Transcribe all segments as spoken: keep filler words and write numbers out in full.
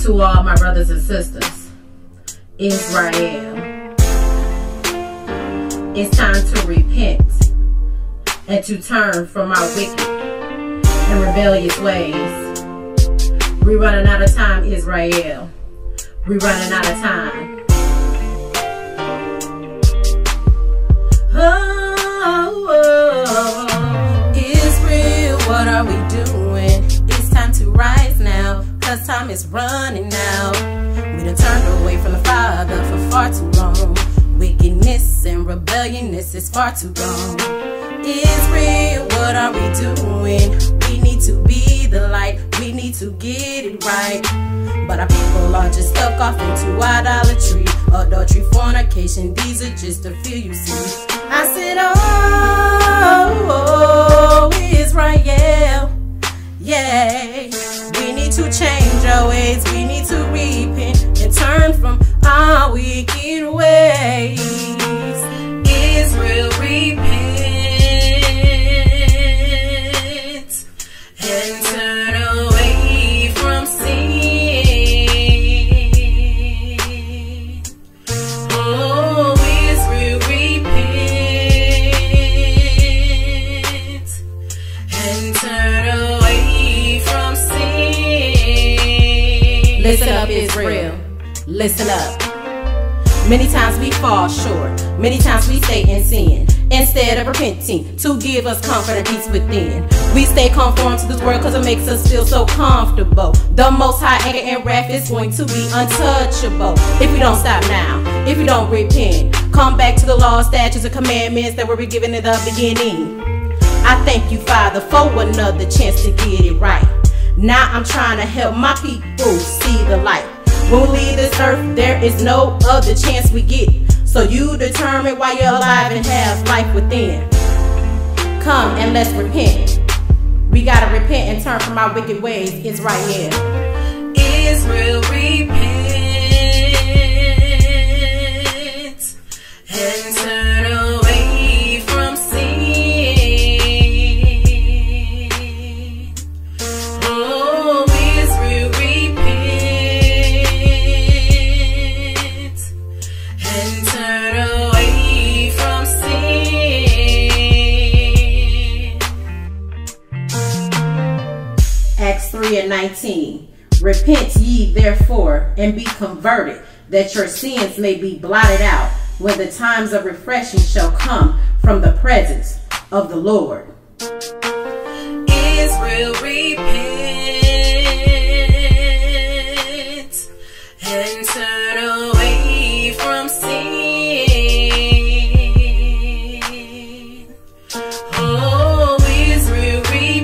To all my brothers and sisters, Israel, it's time to repent and to turn from our wicked and rebellious ways. We're running out of time, Israel. We're running out of time. Oh, oh, oh. Israel, what are we doing? It's time to rise now, cause time is running out. We done turned away from the Father for far too long. Wickedness and rebelliousness is far too long. Israel, what are we doing? We need to be the light. We need to get it right. But our people are just stuck off into idolatry, adultery, fornication. These are just a few you see. I said, oh, oh, oh Israel, yeah. We need to change our ways. We need to repent and turn from our wicked ways. Israel, repent and turn away from sin. Oh, Israel, repent and turn away from sin. Listen up, Israel. Listen up. Many times we fall short. Many times we stay in sin instead of repenting to give us comfort and peace within. We stay conformed to this world because it makes us feel so comfortable. The Most High anger and wrath is going to be untouchable if we don't stop now, if we don't repent. Come back to the law, statutes, and commandments that were given in the beginning. I thank you, Father, for another chance to get it right. Now I'm trying to help my people see the light. When we leave this earth, there is no other chance we get. So you determine why you're alive and have life within. Come and let's repent. We gotta repent and turn from our wicked ways. Israel. Israel, repent and turn away from sin. Oh, Israel, repent and turn away from sin. Acts three and nineteen. Repent ye therefore and be converted, that your sins may be blotted out, when the times of refreshing shall come from the presence of the Lord. Israel, repent and turn away from sin. Oh, Israel,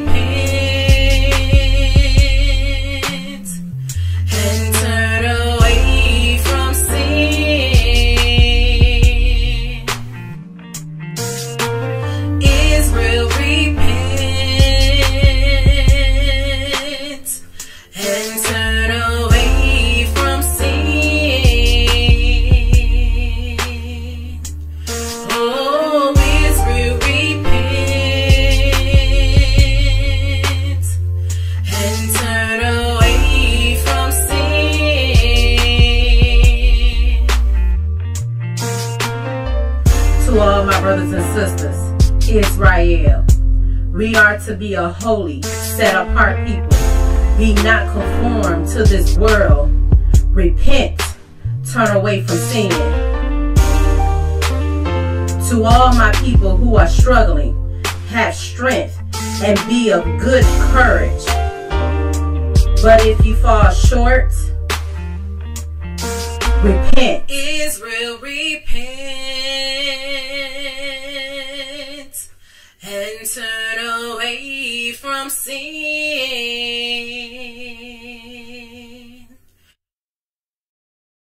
repent and turn away from sin. Israel, repent and turn away from sin. Oh, Israel, repent and turn away from sin. To all my brothers and sisters, Israel, we are to be a holy, set apart people. Be not conformed to this world. Repent, turn away from sin. To all my people who are struggling, have strength and be of good courage. But if you fall short, repent. Israel, repent and turn away from sin.